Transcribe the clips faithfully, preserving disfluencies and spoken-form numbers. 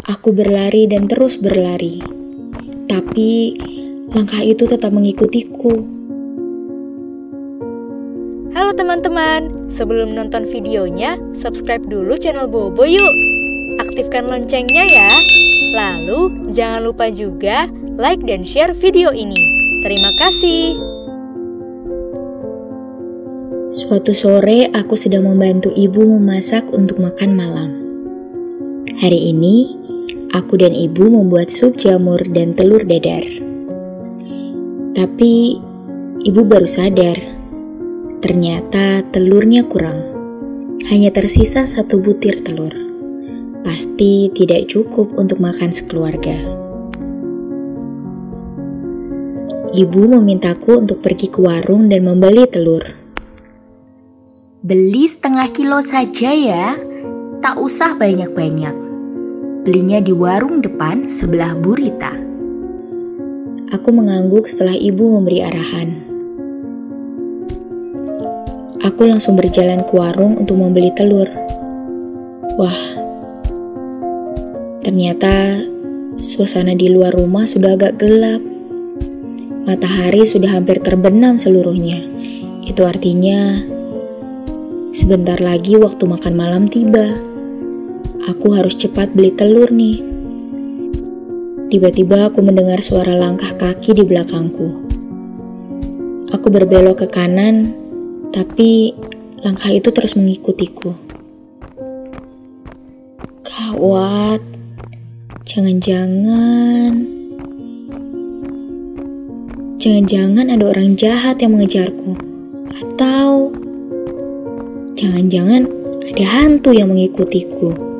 Aku berlari dan terus berlari, tapi langkah itu tetap mengikutiku. Halo teman-teman, sebelum nonton videonya, subscribe dulu channel Bobo yuk. Aktifkan loncengnya ya. Lalu, jangan lupa juga like dan share video ini. Terima kasih. Suatu sore, aku sedang membantu ibu memasak untuk makan malam. Hari ini, aku dan ibu membuat sup jamur dan telur dadar. Tapi, ibu baru sadar, ternyata telurnya kurang. Hanya tersisa satu butir telur. Pasti tidak cukup untuk makan sekeluarga. Ibu memintaku untuk pergi ke warung dan membeli telur. Beli setengah kilo saja ya, tak usah banyak-banyak. Belinya di warung depan sebelah Bu Rita. Aku mengangguk setelah ibu memberi arahan. Aku langsung berjalan ke warung untuk membeli telur. Wah, ternyata suasana di luar rumah sudah agak gelap. Matahari sudah hampir terbenam seluruhnya. Itu artinya sebentar lagi waktu makan malam tiba. Aku harus cepat beli telur nih. Tiba-tiba aku mendengar suara langkah kaki di belakangku. Aku berbelok ke kanan, tapi langkah itu terus mengikutiku. Gawat, jangan-jangan... Jangan-jangan ada orang jahat yang mengejarku. Atau... Jangan-jangan ada hantu yang mengikutiku.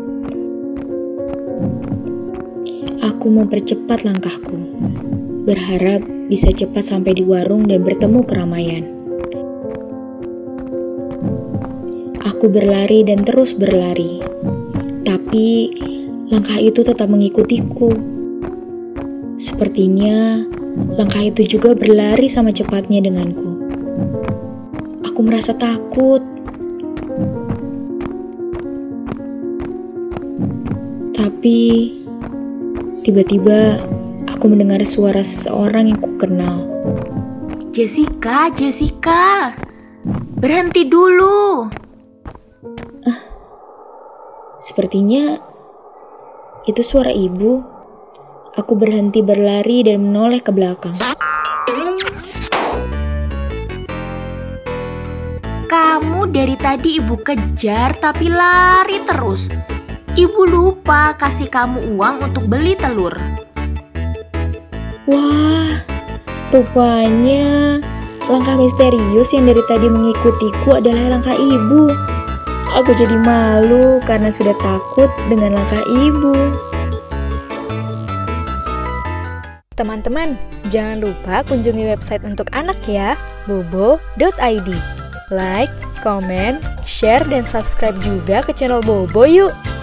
Aku mempercepat langkahku, berharap bisa cepat sampai di warung dan bertemu keramaian. Aku berlari dan terus berlari, tapi langkah itu tetap mengikutiku. Sepertinya langkah itu juga berlari sama cepatnya denganku. Aku merasa takut. Tapi tiba-tiba aku mendengar suara seseorang yang kukenal. Jessica, Jessica, berhenti dulu. Ah, sepertinya itu suara ibu. Aku berhenti berlari dan menoleh ke belakang. Kamu dari tadi ibu kejar tapi lari terus. Ibu lupa kasih kamu uang untuk beli telur. Wah, rupanya langkah misterius yang dari tadi mengikutiku adalah langkah ibu. Aku jadi malu karena sudah takut dengan langkah ibu. Teman-teman, jangan lupa kunjungi website untuk anak ya, bobo dot i d. Like, comment, share, dan subscribe juga ke channel Bobo yuk!